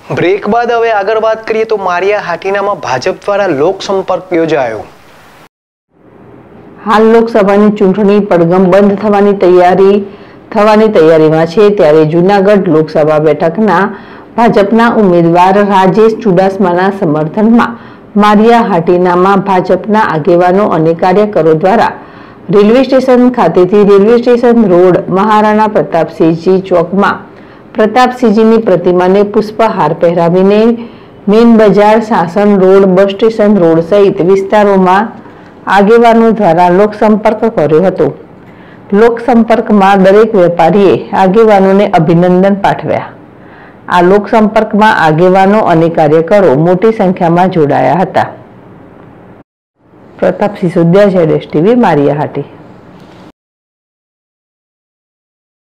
Break બાદ હવે આગળ વાત કરીએ તો માળિયા હાટીનામાં ભાજપ દ્વારા લોકસંપર્ક યોજાયો। હાલ લોકસભાની ચૂંટણી પડઘમ બંધ થવાની તૈયારીમાં છે, ત્યારે જૂનાગઢ લોકસભા બેઠકના ભાજપના ઉમેદવાર રાજેશ ચુડાસમાના સમર્થનમાં માળિયા હાટીનામાં ભાજપના આગેવાનો અને કાર્યકરો દ્વારા રેલવે સ્ટેશન ખાતેથી railway station road Maharana Pratapsinhji ચોકમાં પ્રતાપસિંહજીની પ્રતિમાને પુષ્પહાર પહેરાવીને મેન બજાર, Sasan road, bus station road સહિત વિસ્તારોમાં આગેવાનો દ્વારા લોકસંપર્ક કર્યો હતો। લોકસંપર્કમાં દરેક વેપારીએ આગેવાનોને અભિનંદન પાઠવ્યા। આ લોકસંપર્કમાં આગેવાનો અને કાર્યકરો મોટી સંખ્યામાં જોડાયા હતા। પ્રતાપસિંહ સુદ્યા, ZSTV, માળિયા હાટી।